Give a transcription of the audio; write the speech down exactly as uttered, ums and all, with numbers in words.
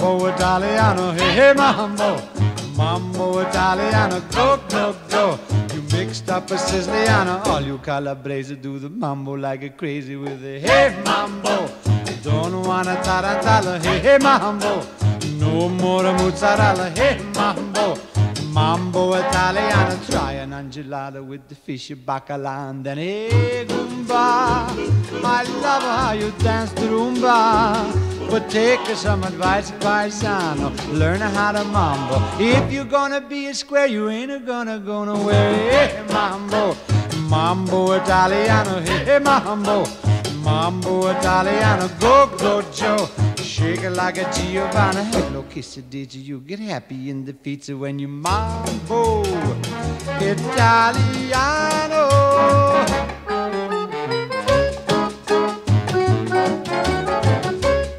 Mambo Italiano, hey, hey, mambo. Mambo Italiano, go, go, go. You mixed up a Siciliano. All you Calabrese do the mambo like a crazy with a hey, mambo. Don't wanna tarantella, hey, hey, mambo. No more mozzarella, hey, mambo. Mambo Italiano, try an angelada with the fish bacala and then hey, Goomba. I love how you dance the rumba. But take some advice, paisano, learn how to mambo. If you're gonna be a square, you ain't gonna go nowhere. Hey, mambo, mambo Italiano, hey, mambo, mambo Italiano, go, go, Joe. Shake it like a Giovanna. Hello, kiss it, did you get happy in the feet when you mambo Italiano?